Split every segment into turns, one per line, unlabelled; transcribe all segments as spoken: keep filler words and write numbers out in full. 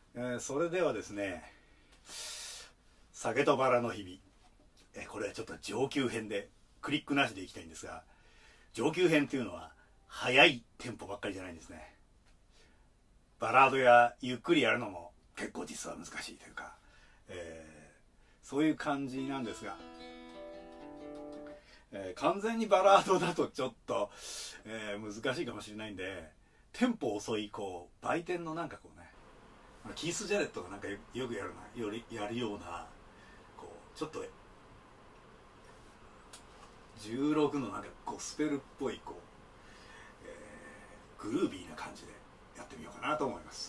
えー、それではですね、酒とバラの日々、えー、これはちょっと上級編でクリックなしでいきたいんですが、上級編っていうのは速いテンポばっかりじゃないんですね。バラードやゆっくりやるのも結構実は難しいというか、えー、そういう感じなんですが、えー、完全にバラードだとちょっと、えー、難しいかもしれないんで、テンポ遅いこう売店のなんかこうね、キース・ジャレットがなんかよくやるなよりやるようなこうちょっとじゅうろくのなんかゴスペルっぽいこう、えー、グルービーな感じでやってみようかなと思います。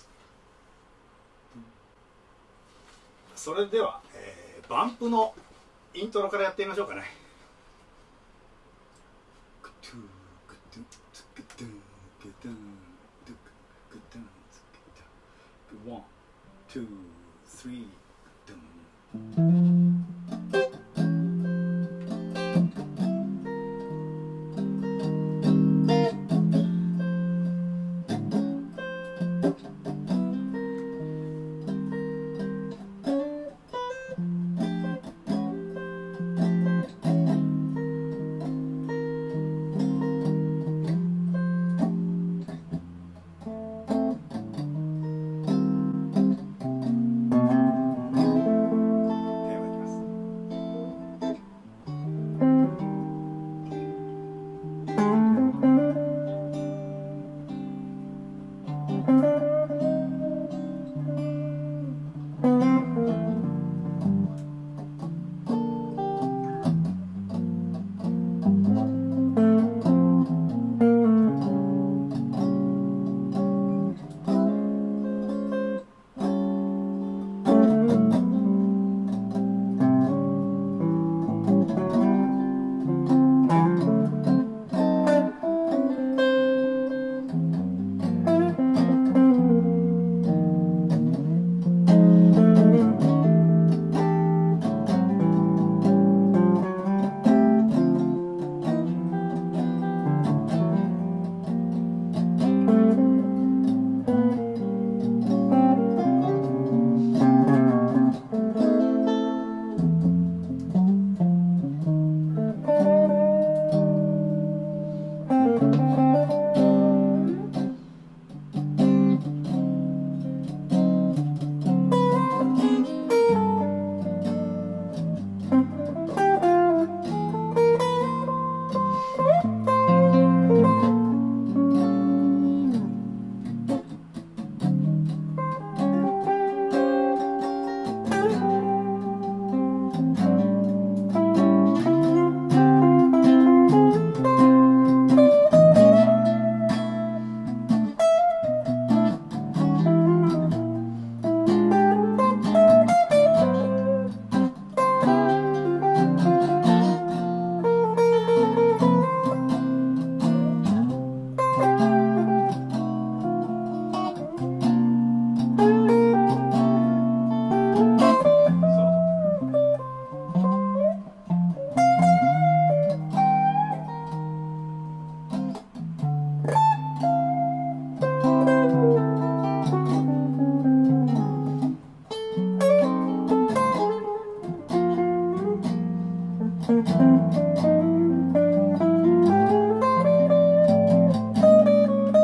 それでは、えー、バンプのイントロからやってみましょうかね。One, two, three, dum.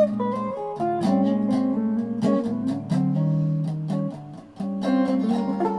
うん。